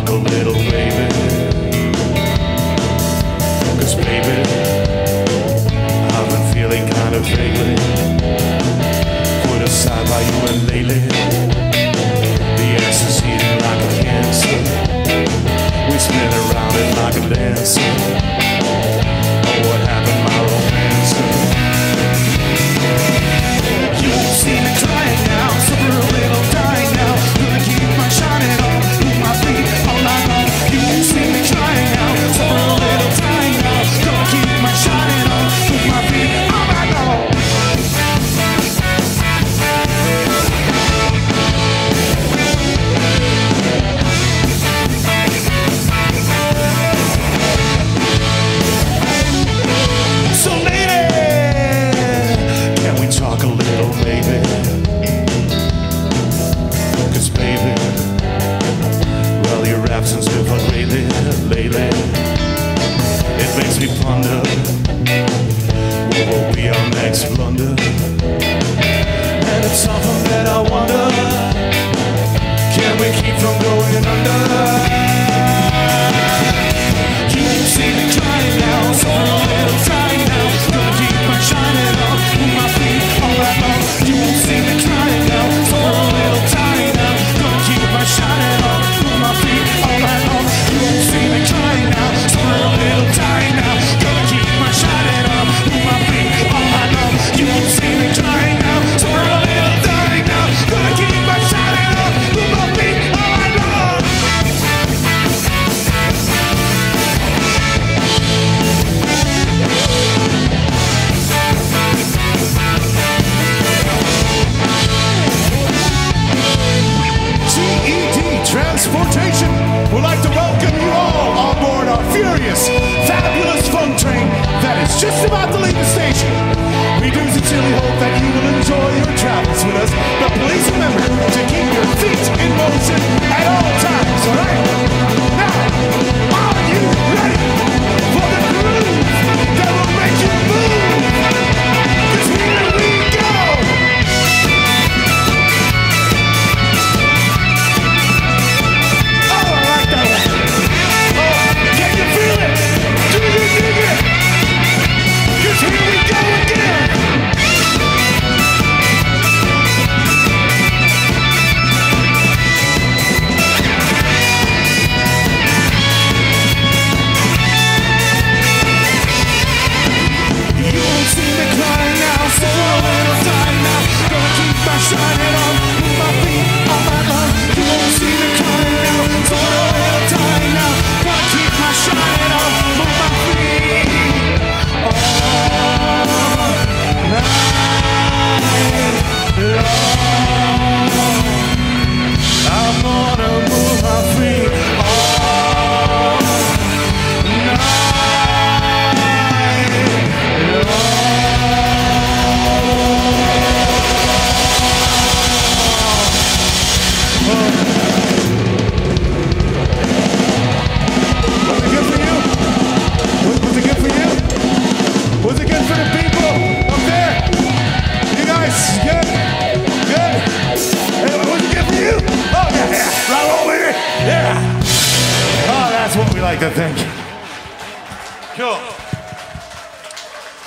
talk a little, baby? 'Cause baby, I've been feeling kind of vaguely put aside by you and lately. The ass is eating like a cancer. We spin around it like a dancer. Oh, what happened, my romancer? You won't see me trying now, suffer a little, dying now. Gonna keep my shining on, move my feet all night long. You won't see me trying now, suffer a little, dying now. Gonna keep my shining on, move my feet all night long. So lady, can we talk a little, maybe? 'Cause baby, well, your absence been fun lately. It makes me ponder, what will be our next blunder? And it's often that I wonder, can we keep from going under? You won't see me trying now, so a little time now. Gonna keep my shining on, move my feet all right long. You won't see me trying now, so a little time now. Gonna keep my shining on, move my feet all right long. You won't see me trying now, so a little time now. Gonna keep my shining on, move my feet all right long. You won't see me trying now, so a little time now. Gonna keep my shining on, move my feet all right long. T.E.D. Transportation would like to welcome you all on board our furious, fabulous fun train that is just about to leave the station. We do sincerely hope that you will enjoy your travels with us, but please remember to keep your feet in motion at all times, alright? Now, are you ready for the groove that will make you move? 'Cause here we go! Shining on, move my feet on my love. You won't see me crying now, so a little time now. Gotta keep my shining on, move my feet all night long. I'm gonna move my feet all night long. Was it good for you? Was it good for you? Was it good for the people up there? You guys, good? Good? Hey, was it good for you? Oh, yeah. Right over here? Yeah. Oh, that's what we like to think. Cool.